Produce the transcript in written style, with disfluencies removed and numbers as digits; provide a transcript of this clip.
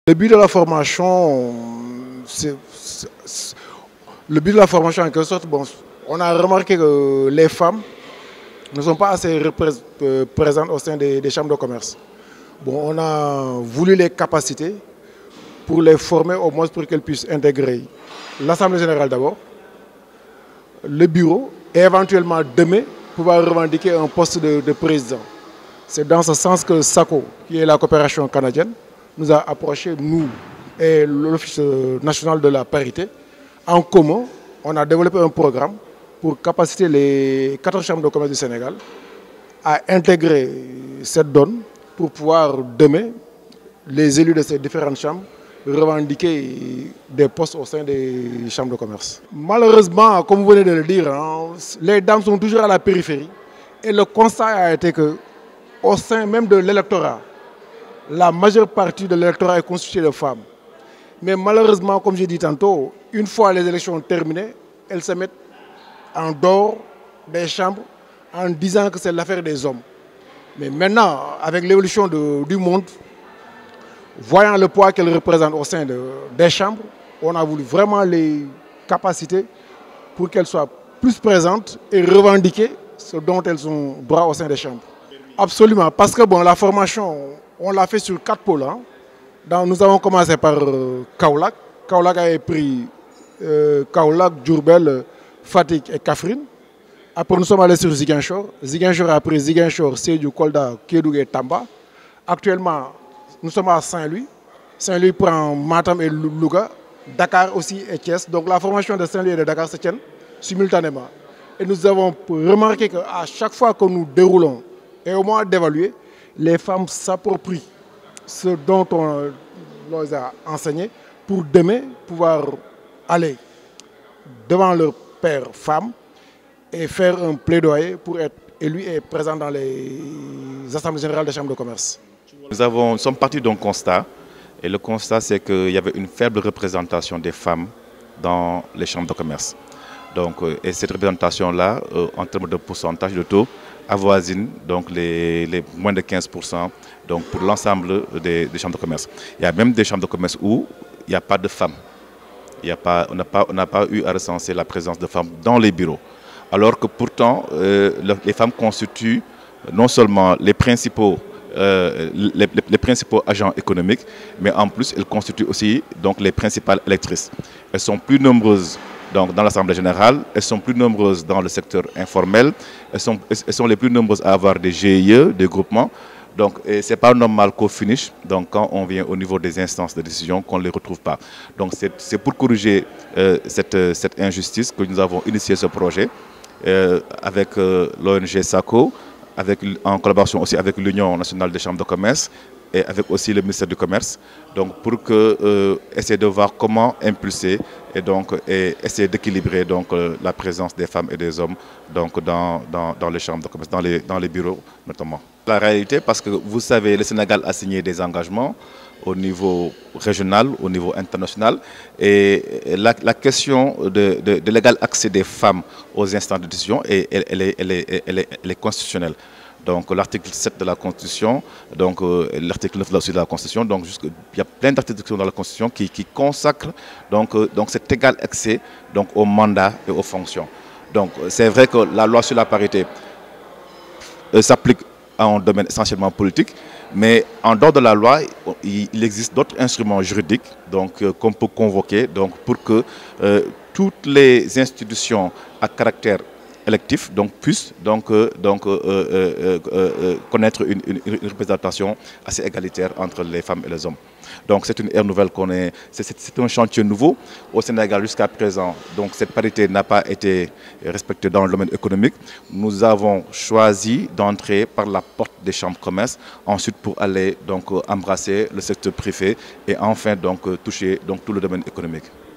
Le but de la formation, le but de la formation en quelque sorte, bon, on a remarqué que les femmes ne sont pas assez présentes au sein des chambres de commerce. Bon, on a voulu les capaciter pour les former au moins pour qu'elles puissent intégrer l'Assemblée générale d'abord, le bureau et éventuellement demain pouvoir revendiquer un poste de président. C'est dans ce sens que SACO, qui est la coopération canadienne, nous a approchés, nous et l'Office national de la parité. En commun, on a développé un programme pour capaciter les 4 chambres de commerce du Sénégal à intégrer cette donne pour pouvoir demain, les élus de ces différentes chambres, revendiquer des postes au sein des chambres de commerce. Malheureusement, comme vous venez de le dire, les dames sont toujours à la périphérie et le constat a été qu'au sein même de l'électorat, la majeure partie de l'électorat est constituée de femmes. Mais malheureusement, comme j'ai dit tantôt, une fois les élections terminées, elles se mettent en dehors des chambres en disant que c'est l'affaire des hommes. Mais maintenant, avec l'évolution du monde, voyant le poids qu'elles représentent au sein des chambres, on a voulu vraiment les capaciter pour qu'elles soient plus présentes et revendiquer ce dont elles ont droit au sein des chambres. Absolument, parce que bon, la formation, on l'a fait sur 4 pôles. Nous avons commencé par Kaolack. Kaolack avait pris Kaolack, Diourbel, Fatick et Kaffrine. Après, nous sommes allés sur Ziguinchor. Ziguinchor a pris Ziguinchor, Sédhiou, Kolda, Kédougou et Tamba. Actuellement, nous sommes à Saint-Louis. Saint-Louis prend Matam et Louga. Dakar aussi et Thiès. Donc la formation de Saint-Louis et de Dakar se tiennent simultanément. Et nous avons remarqué qu'à chaque fois que nous déroulons et au moment d'évaluer, les femmes s'approprient ce dont on leur a enseigné pour demain pouvoir aller devant leur père femme et faire un plaidoyer pour être élu et présent dans les assemblées générales des chambres de commerce. Nous sommes partis d'un constat, et le constat c'est qu'il y avait une faible représentation des femmes dans les chambres de commerce. Donc, et cette représentation-là, en termes de pourcentage de taux, avoisine donc les moins de 15% donc pour l'ensemble des chambres de commerce. Il y a même des chambres de commerce où il n'y a pas de femmes. On n'a pas eu à recenser la présence de femmes dans les bureaux. Alors que pourtant, les femmes constituent non seulement les principaux agents économiques, mais en plus, elles constituent aussi donc, les principales électrices. Elles sont plus nombreuses donc, dans l'Assemblée générale, elles sont plus nombreuses dans le secteur informel, elles sont les plus nombreuses à avoir des GIE, des groupements. Donc, ce n'est pas normal qu'au finish, donc, quand on vient au niveau des instances de décision, qu'on ne les retrouve pas. Donc, c'est pour corriger cette injustice que nous avons initié ce projet avec l'ONG SACO, en collaboration aussi avec l'Union nationale des chambres de commerce et avec aussi le ministère du Commerce, donc pour essayer de voir comment impulser et essayer d'équilibrer la présence des femmes et des hommes donc, dans les chambres de commerce, dans les bureaux notamment. La réalité, parce que vous savez, le Sénégal a signé des engagements au niveau régional, au niveau international, et la question de l'égal accès des femmes aux instances de décision, elle est constitutionnelle. Donc l'article 7 de la Constitution, donc l'article 9 aussi de la Constitution, donc il y a plein d'articles dans la Constitution qui consacrent donc cet égal accès donc, aux mandats et aux fonctions. Donc c'est vrai que la loi sur la parité s'applique à un domaine essentiellement politique, mais en dehors de la loi, il existe d'autres instruments juridiques qu'on peut convoquer pour que toutes les institutions à caractère électif puissent connaître une représentation assez égalitaire entre les femmes et les hommes. Donc c'est une ère nouvelle qu'on est, c'est un chantier nouveau au Sénégal jusqu'à présent. Donc cette parité n'a pas été respectée dans le domaine économique. Nous avons choisi d'entrer par la porte des chambres de commerce, ensuite pour aller embrasser le secteur privé et enfin toucher tout le domaine économique.